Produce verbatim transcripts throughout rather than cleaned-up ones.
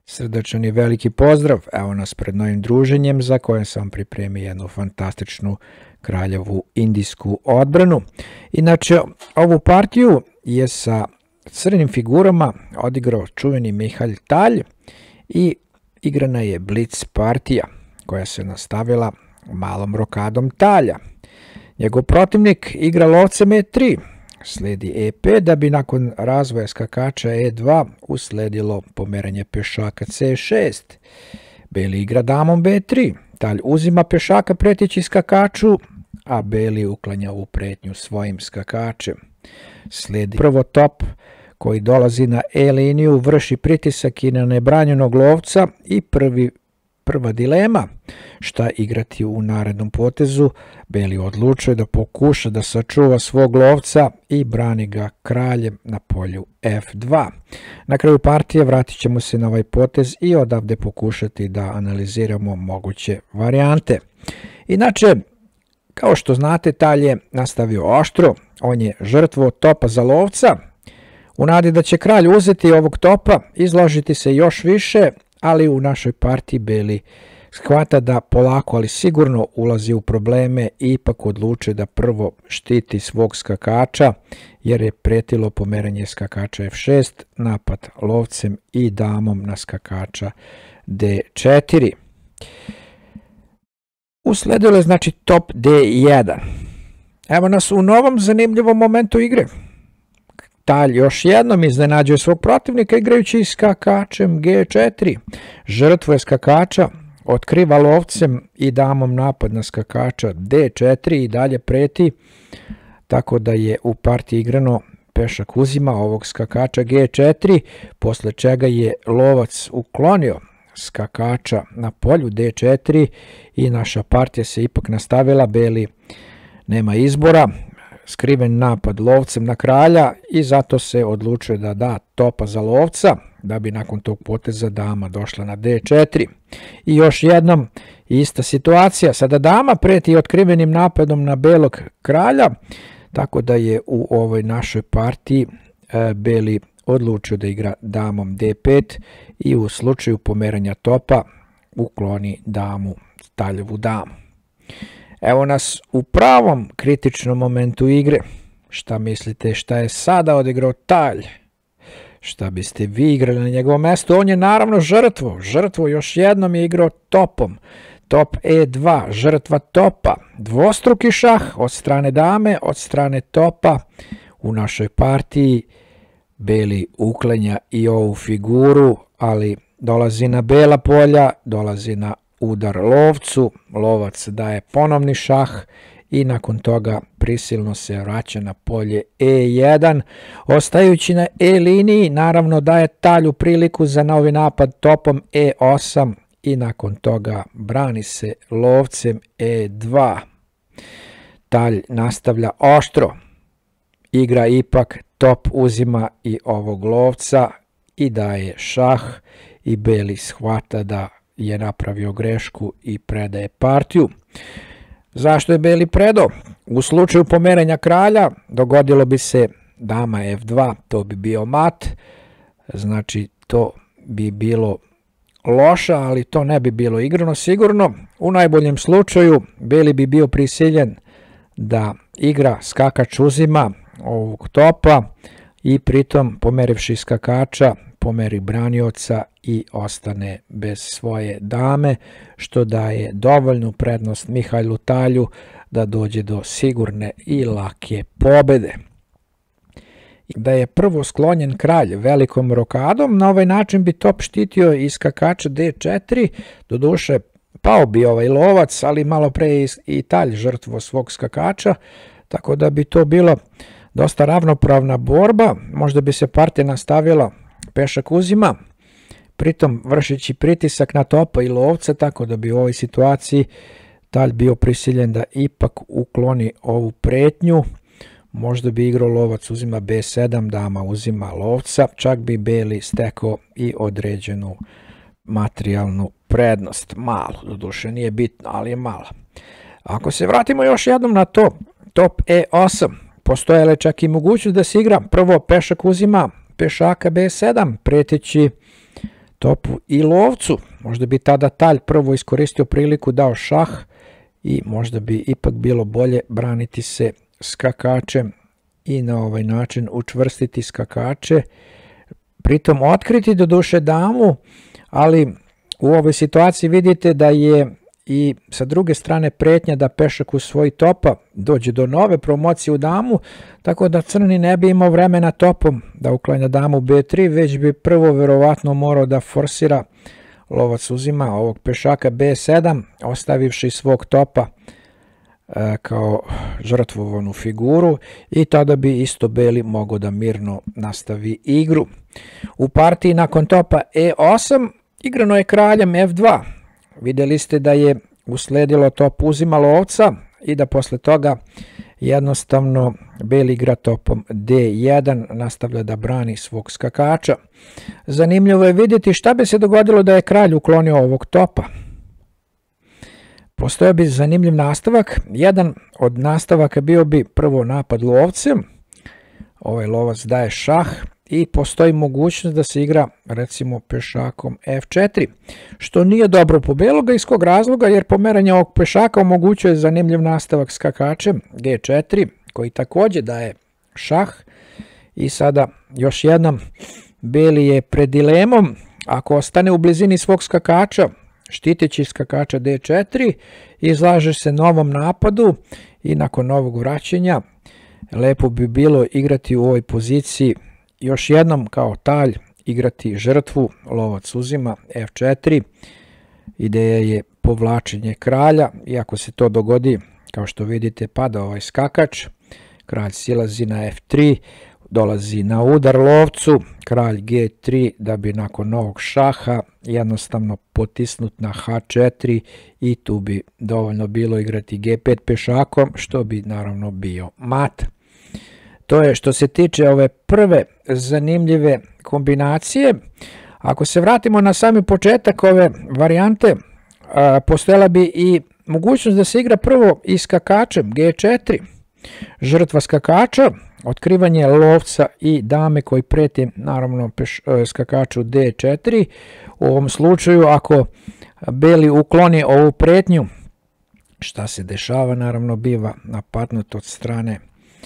Srdačan i veliki pozdrav, evo nas pred novim druženjem za koje sam pripremio jednu fantastičnu kraljevu indijsku odbranu. Inače, ovu partiju je sa crnim figurama odigrao čuveni Mihalj Talj i igrana je blic partija koja se nastavila malom rokadom Talja. Njegov protivnik igra lovcem e tri, sledi e pet da bi nakon razvoja skakača e dva usledilo pomeranje pešaka ce šest. Beli igra damom be tri, Talj uzima pešaka preteći skakaču, a Beli uklanja ovu pretnju svojim skakačem. Sledi prvo top koji dolazi na e liniju, vrši pritisak i na nebranjenog lovca i prvi Prva dilema, šta igrati u narednom potezu. Beli odlučuje da pokuša da sačuva svog lovca i brani ga kraljem na polju ef dva. Na kraju partije vratit ćemo se na ovaj potez i odavde pokušati da analiziramo moguće varijante. Inače, kao što znate, Talj je nastavio oštro, on je žrtvo topa za lovca. U nadi da će kralj uzeti ovog topa, izložiti se još više, ali u našoj partiji Beli shvata da polako, ali sigurno ulazi u probleme i ipak odlučuje da prvo štiti svog skakača, jer je pretilo pomeranje skakača ef šest, napad lovcem i damom na skakača de četiri. Usledilo je znači top de jedan. Evo nas u novom zanimljivom momentu igre. Talj još jednom iznenađuje svog protivnika igrajući skakačem ge četiri. Žrtvuje skakača, otkriva lovcem i damom napad na skakača de četiri i dalje preti, tako da je u partiji igrano pešak uzima ovog skakača ge četiri, posle čega je lovac uklonio skakača na polju de četiri i naša partija se ipak nastavila. Beli nema izbora, skriven napad lovcem na kralja i zato se odlučuje da da topa za lovca, da bi nakon tog poteza dama došla na de četiri. I još jednom ista situacija, sada dama preti otkrivenim napadom na belog kralja, tako da je u ovoj našoj partiji e, Beli odlučio da igra damom de pet i u slučaju pomeranja topa ukloni damu, Taljevu damu. Evo nas u pravom kritičnom momentu igre. Šta mislite šta je sada odigrao Talj? Šta biste vi igrali na njegovom mestu? On je naravno žrtvo. Žrtvo još jednom je igrao topom. Top e dva, žrtva topa. Dvostruki šah od strane dame, od strane topa. U našoj partiji Beli uklanja i ovu figuru, ali dolazi na bela polja, dolazi na udar lovcu, lovac daje ponovni šah i nakon toga prisilno se vraća na polje e jedan, ostajući na e liniji, naravno daje Talju priliku za novi napad topom e osam i nakon toga brani se lovcem e dva. Talj nastavlja oštro, igra ipak, top uzima i ovog lovca i daje šah i Beli shvata da je napravio grešku i predaje partiju. Zašto je Beli predao? U slučaju pomeranja kralja dogodilo bi se dama ef dva, to bi bio mat, znači to bi bilo loša, ali to ne bi bilo igrano sigurno. U najboljem slučaju Beli bi bio prisiljen da igra skakač uzima ovog topa i pritom pomerivši skakača pomeri branioca i ostane bez svoje dame, što daje dovoljnu prednost Mihalju Talju da dođe do sigurne i lake pobede. Da je prvo sklonjen kralj velikom rokadom, na ovaj način bi top štitio i skakača de četiri, doduše pao bi ovaj lovac, ali malo pre je i Talj žrtvo svog skakača, tako da bi to bilo dosta ravnopravna borba, možda bi se partija nastavila pešak uzima, pritom vršići pritisak na topa i lovca, tako da bi u ovoj situaciji Talj bio prisiljen da ipak ukloni ovu pretnju. Možda bi igrao lovac uzima be sedam, dama uzima lovca, čak bi Beli stekao i određenu materijalnu prednost. Malo, doduše nije bitno, ali je mala. Ako se vratimo još jednom na to, top e osam, postojala je čak i mogućnost da se igra prvo pešak uzima pešaka be sedam, preteći topu i lovcu. Možda bi tada talj prvo iskoristio priliku, dao šah i možda bi ipak bilo bolje braniti se skakačem i na ovaj način učvrstiti skakače, pritom otkriti do duše damu, ali u ovoj situaciji vidite da je i sa druge strane pretnja da pešak usvoji topa, dođe do nove promocije u damu, tako da crni ne bi imao vremena topom da uklanja damu be tri, već bi prvo verovatno morao da forsira. Lovac uzima ovog pešaka be sedam, ostavivši svog topa e, kao žrtvovanu figuru, i tada bi isto beli mogao da mirno nastavi igru. U partiji nakon topa e osam igrano je kraljem ef dva. Vidjeli ste da je usledilo top uzima lovca i da posle toga jednostavno beli igra topom de jedan, nastavlja da brani svog skakača. Zanimljivo je vidjeti šta bi se dogodilo da je kralj uklonio ovog topa. Postoje bi zanimljiv nastavak. Jedan od nastavaka bio bi prvo napad lovcem. Ovaj lovac daje šah i postoji mogućnost da se igra recimo pešakom ef četiri, što nije dobro po beloga. Iz kog razloga? Jer pomeranje ovog pešaka omogućuje zanimljiv nastavak skakačem ge četiri, koji također daje šah. I sada još jednom beli je pred dilemom, ako ostane u blizini svog skakača, štiteći skakača de četiri, izlaže se novom napadu i nakon novog vraćanja lepo bi bilo igrati u ovoj poziciji još jednom kao talj, igrati žrtvu. Lovac uzima ef četiri, ideja je povlačenje kralja, i ako se to dogodi, kao što vidite, pada ovaj skakač, kralj silazi na ef tri, dolazi na udar lovcu, kralj ge tri, da bi nakon novog šaha jednostavno potisnut na ha četiri, i tu bi dovoljno bilo igrati ge pet pešakom, što bi naravno bio mat. To je što se tiče ove prve zanimljive kombinacije. Ako se vratimo na sami početak ove varijante, postojala bi i mogućnost da se igra prvo i skakačem ge četiri, žrtva skakača, otkrivanje lovca i dame koji preti naravno peš, skakaču de četiri. U ovom slučaju, ako beli ukloni ovu pretnju, šta se dešava? Naravno biva napadnut od strane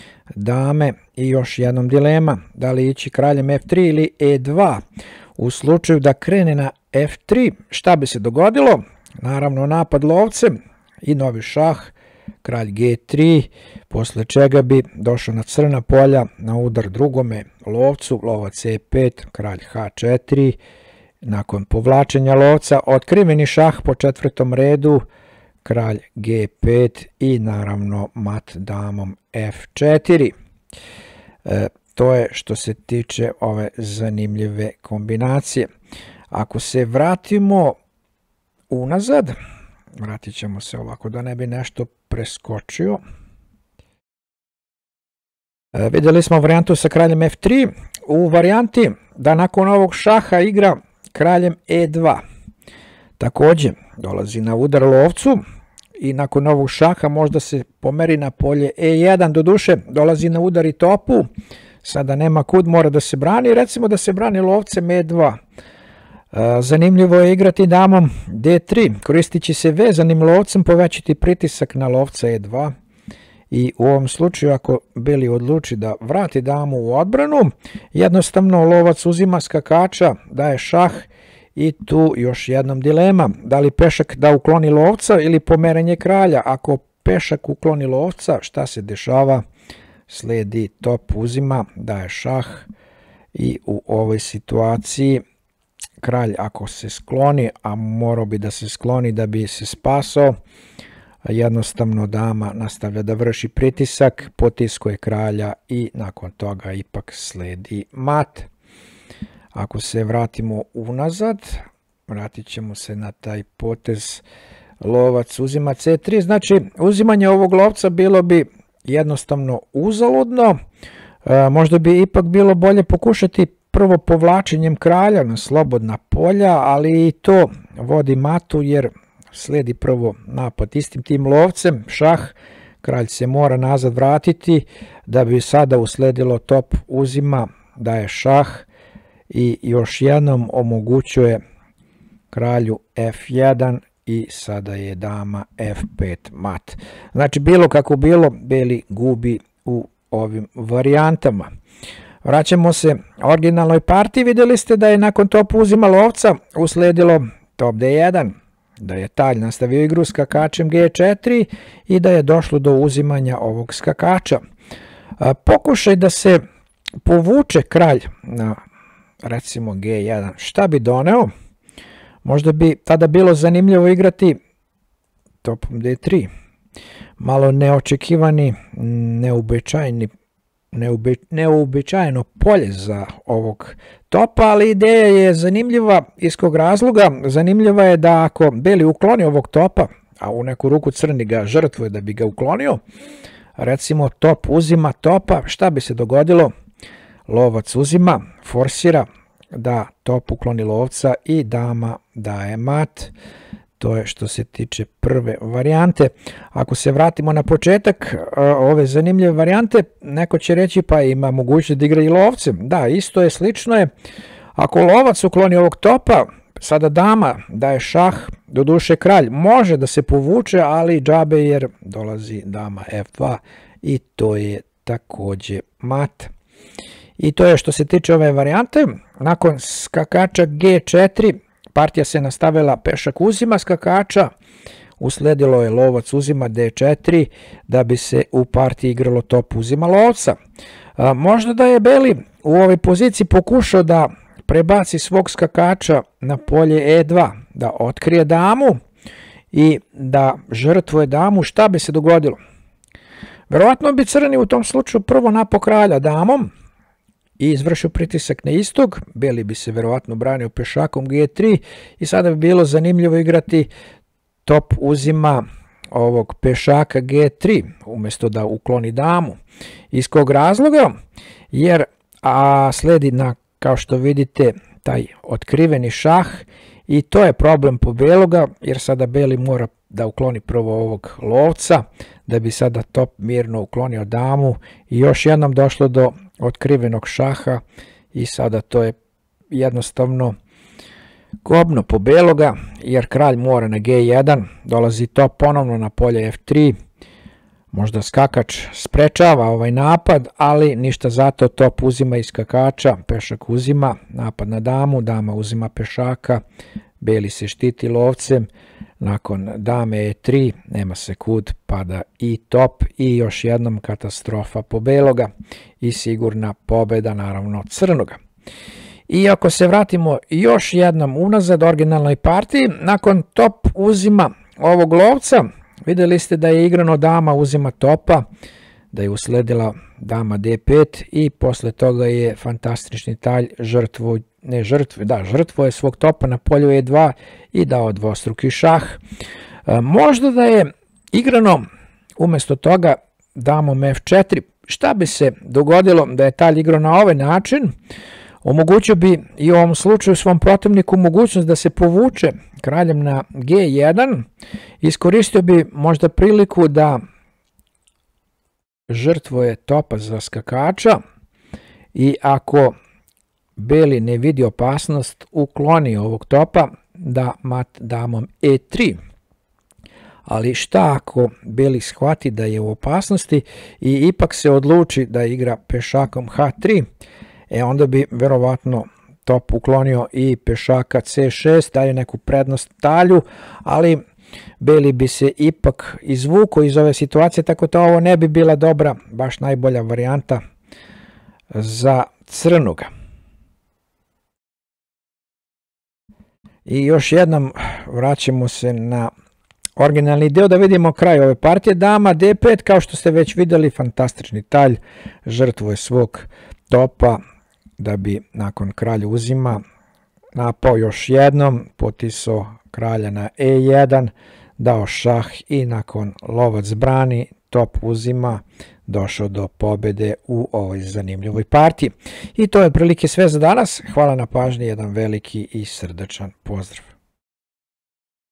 dame. I još jednom dilema, da li ići kraljem ef tri ili e dva. U slučaju da krene na ef tri, šta bi se dogodilo? Naravno napad lovcem i novi šah, kralj ge tri, posle čega bi došao na crna polja na udar drugome lovcu, lovac e pet, kralj ha četiri, nakon povlačenja lovca otkriveni šah po četvrtom redu, kralj ge pet i naravno mat damom ef četiri. E, to je što se tiče ove zanimljive kombinacije. Ako se vratimo unazad, vratit ćemo se ovako da ne bi nešto preskočio. E, vidjeli smo varijantu sa kraljem ef tri. U varijanti da nakon ovog šaha igra kraljem e dva. Također dolazi na udar lovcu i nakon ovog šaha možda se pomeri na polje e jedan. Do duše dolazi na udar i topu. Sada nema kud, mora da se brani. Recimo da se brani lovcem e dva. Zanimljivo je igrati damom de tri, koristići se vezanim lovcem, povećati pritisak na lovca e dva. I u ovom slučaju, ako beli odluči da vrati damu u odbranu, jednostavno lovac uzima skakača, daje šah, i tu još jednom dilema, da li pešak da ukloni lovca ili pomeranje kralja. Ako pešak ukloni lovca, šta se dešava? Sledi top uzima, daje šah, i u ovoj situaciji kralj ako se skloni, a morao bi da se skloni da bi se spasao, jednostavno dama nastavlja da vrši pritisak, potiskuje kralja i nakon toga ipak sledi mat. Ako se vratimo unazad, vratit ćemo se na taj potez lovac uzima ce tri, znači uzimanje ovog lovca bilo bi jednostavno uzaludno, e, možda bi ipak bilo bolje pokušati prvo povlačenjem kralja na slobodna polja, ali i to vodi matu jer sledi prvo napad istim tim lovcem, šah, kralj se mora nazad vratiti da bi sada usledilo top uzima, daje šah i još jednom omogućuje kralju F jedan i sada je dama F pet mat. Znači, bilo kako bilo, beli gubi u ovim varijantama. Vraćamo se originalnoj partiji. Vidjeli ste da je nakon topa uzima lovca usledilo top D jedan, da je talj nastavio igru skakačem G četiri i da je došlo do uzimanja ovog skakača. Pokušaj da se povuče kralj na recimo G jedan. Šta bi doneo? Možda bi tada bilo zanimljivo igrati topom D tri. Malo neočekivani, neobičajni, neobi, neobičajeno polje za ovog topa, ali ideja je zanimljiva iz kog razloga. Zanimljiva je da ako beli ukloni ovog topa, a u neku ruku crni ga žrtvuje da bi ga uklonio, recimo top uzima topa, šta bi se dogodilo? Lovac uzima, forsira da top ukloni lovca i dama daje mat. To je što se tiče prve varijante. Ako se vratimo na početak ove zanimljive varijante, neko će reći pa ima mogućnost da igra i lovcem. Da, isto je, slično je. Ako lovac ukloni ovog topa, sada dama daje šah, doduše kralj može da se povuče, ali džabe jer dolazi dama F dva i to je takođe mat. I to je što se tiče ove varijante. Nakon skakača G četiri, partija se nastavila pešak uzima skakača, usledilo je lovac uzima D četiri, da bi se u partiji igralo top uzima lovca. A, možda da je beli u ovoj poziciji pokušao da prebaci svog skakača na polje E dva, da otkrije damu i da žrtvuje damu, šta bi se dogodilo? Verovatno bi crni u tom slučaju prvo napao kralja damom i izvršio pritisak na istog, beli bi se verovatno branio pešakom G tri i sada bi bilo zanimljivo igrati top uzima ovog pešaka G tri umjesto da ukloni damu. Iz kog razloga? Jer a sledi na, kao što vidite, taj otkriveni šah i to je problem po beloga, jer sada beli mora da ukloni prvo ovog lovca, da bi sada top mirno uklonio damu i još jednom došlo do otkrivenog šaha i sada to je jednostavno kobno po beloga, jer kralj mora na G jedan, dolazi top ponovno na polje F tri, možda skakač sprečava ovaj napad, ali ništa zato, top uzima iz skakača, pešak uzima, napad na damu, dama uzima pešaka, beli se štiti lovcem, nakon dame E tri, nema se kud, pada i top i još jednom katastrofa po beloga i sigurna pobeda naravno crnoga. I ako se vratimo još jednom unazad originalnoj partiji, nakon top uzima ovog lovca, vidjeli ste da je igrano dama uzima topa, da je usledila dama D pet i posle toga je fantastični talj žrtvo, ne žrtve, da, žrtvo je svog topa na polju E dva i dao dvostruki šah. E, možda da je igrano umjesto toga damom F četiri, šta bi se dogodilo da je talj igrao na ovaj način? Omogućio bi i u ovom slučaju svom protivniku mogućnost da se povuče kraljem na G jedan, iskoristio bi možda priliku da žrtvuje topa za skakača i ako beli ne vidi opasnost, ukloni ovog topa da mat damom E tri. Ali šta ako beli shvati da je u opasnosti i ipak se odluči da igra pešakom H tri, e onda bi verovatno top uklonio i pešaka C šest, daje neku prednost talju, ali beli bi se ipak izvukao iz ove situacije, tako da ovo ne bi bila dobra, baš najbolja varijanta za crnoga. I još jednom vraćamo se na originalni deo da vidimo kraj ove partije. Dama D pet, kao što ste već vidjeli, fantastični talj, žrtvuje svog topa da bi nakon kralja uzima napao još jednom, potisao kralja na E jedan, dao šah i nakon lovac brani, top uzima, došao do pobede u ovoj zanimljivoj partiji. I to je otprilike sve za danas. Hvala na pažnji, jedan veliki i srdačan pozdrav.